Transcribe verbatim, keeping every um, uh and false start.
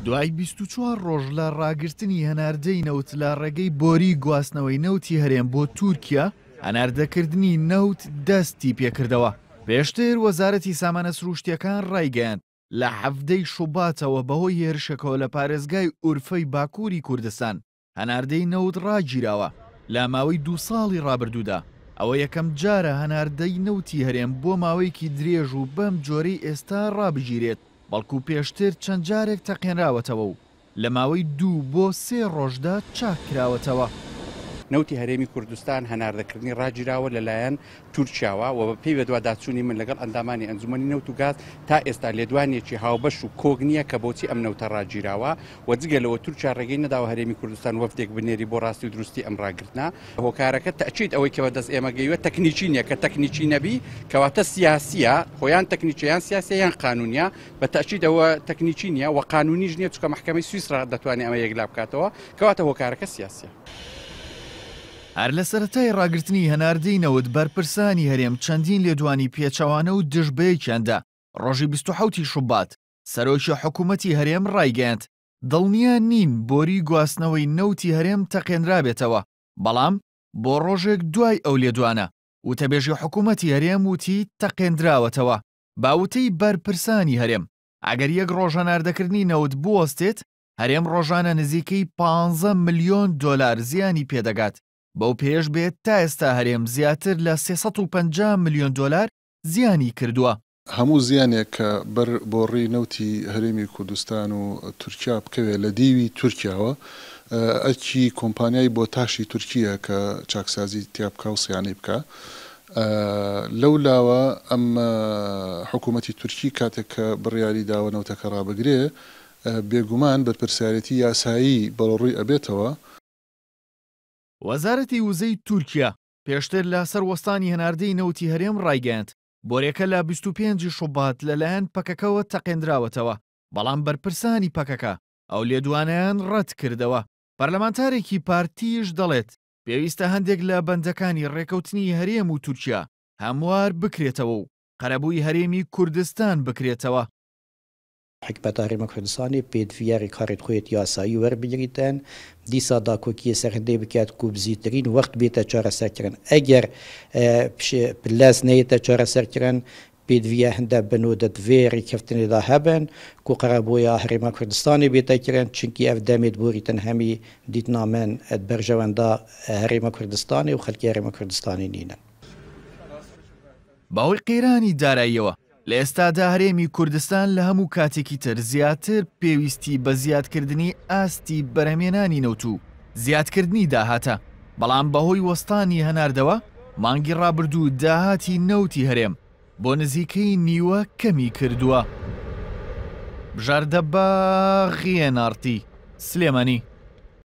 دوای بیست و چوار ڕۆژ لە ڕاگررتنی هەناردەی نەوت لە ڕێگەی بۆری گواستنەوەی نەوتی هەرێم بۆ تورکیا، هەناردەکردنی نەوت دەستی پێکردەوە. پێشتر وەزارەتی سامانە سروشتیەکان ڕایگەیاند لە حەفتەی شوباتەوە بەهۆی هێرشەکەەوە لە پارێزگای ئورفەی باکووری کوردستان هەناردەی نەوت ڕاگیراوە. لە ماوەی دوو ساڵی ڕابردوودا ئەوە یەکەم جارە هەناردەی نەوتی هەرێم بۆ ماوەیەکی درێژ و بەم جۆرەی ئێستا ڕابژیرێت، بەڵکو پێشتر چەند جارێک تەقێنراوەتەوە و لە ماوەی دوو بۆ سێ ڕۆژدا چاکراوەتەوە. نەوتی هەرێمی کوردستان هەناردەکردنی ڕاگیراوە لەلایەن تورکیاوە و بە پێی بەدوا داچوونی من لەگەڵ ئەندامانی ئەنجومەنی نەوت و گاز تا ئێستا لێدوانێکی هاوبەش و کۆگ نییە کە بۆچی ئەم نەوتە ڕاگیراوە و جگەلەوە تورکیا ڕێگەی نەداوە هەرێمی کوردستان وەفتێک بنێری بۆ ڕاستی و دروستی ئەم ڕاگرتنا. هۆکارەکە تەچیت ئەوەی کەوە دەست ئێمە گەیوە تەکنیکی نییە کە تەکنیکی نەبی کەواتە سیاسیە، خۆیان تەکنیکیان سیاسییان قانونیە، بە تەچیت ئەوە تەکنیکی نییە و قانونیش نییە چکە محکەمەی سویسرا دەتوانێت ئەمە یەکلا بکاتەوە، کەواتە هۆکارەکە سیاسیە. هەر لە سەرەتای ڕاگررتنی هەناردەی نەوت بەرپرسانی هەرێم چەندین لێدوانی پێچەوانە و دژبەیەکیاندا ڕۆژی بیست و حەوتی شوبات سەرۆکی حکوومەتی هەرێم ڕایگەیاند دڵنیا نین بۆری گواستنەوەی نەوتی هەرێم تەقێنرابێتەوە، بەڵام بۆ ڕۆژێک دوای ئەو لێدوانە وتەبێژی حکوومەتی هەرێم وتی تەقێنراوەتەوە. باوتەی بەرپرسانی هەرێم ئەگەر یەک ڕۆژ هەناردەکردنی نەوت بوەستێت، هەرێم ڕۆژانە نزیکەی پانزە ملیۆن دۆلار زیانی پێدەگات. بەو پێش بێت تا ئێستا هەرێم زیاتر لە سێسەد و پەنجا ملیۆن دۆلار زیانی کردووە. هەموو زیانێک کە بەر بۆڕی نەوتی هەرێمی کوردستان و تورکیا بکەوێت لە دیوی تورکیاوە، ئەکی کۆمپانیای بۆ تاشی تورکیە کە چاکسازی تیابکە و سیانەی بکە. لەولاوە ئەم حکوومەتی تورکی کاتێک کە بڕیاری داوە نەوتەکە ڕابگرێ، بێگومان بەرپرسیارەتی یاسایی بەڕۆڕووی ئەبێتەوە. وەزارەتی وزەی تورکیا پێشتر لە سەروەستانی هەناردەی نەوتی هەرێم ڕایگەیاند بۆرێکە لە بیست و پێنجی شوبات لەلایەن پەکەکەوە تەقێنراوەتەوە، بەڵام بەرپرسانی پەکەکە ئەو لێدوانیان ڕەت کردەوە. پەرلەمانتارێکی پارتیش دەڵێت پێویستە هەندێک لە بەندەکانی ڕێکەوتنی هەرێم و تورکیا هەموار بکرێتەوە و قەرەبووی هەرێمی کوردستان بکرێتەوە. حکومەتا هەرێما کوردستانی پێدڤیاری کارێت خۆیەت یاسایی وەربگریتن، دیسا داکۆکیە سەرهەندەی بکات کو بزیترین وەخت بێتە چارەسەرکردن. ئەگەر پلاس نەیەتە چارەسەرکردن، پێدڤیە هەندە بنۆدەت vê ڕێککەوتنێدا هەبن کو قەرەبوویە هەرێما کوردستانی بێتەکردن، چونکی ئەف دەمێت بۆریتن هەمی دیتنامەن بەرژەوەندا هەرێما کوردستانی و خەڵکی هەرێما کوردستانی نینن. باوەی قەیرانی داراییەوە لە ئێستادا هەرێمی کوردستان لە هەموو کاتێکی تر زیاتر پێویستی بە زیادکردنی ئاستی بەرهەمێنانی نەوت و زیادکردنی داهاتە، بەڵام بەهۆی وەستانی هەناردەوە مانگی ڕابردوو داهاتی نەوتی هەرێم بۆ نزیکەی نیوە کەمی کردووە. بژاردە باغی نارتی سلێمانی.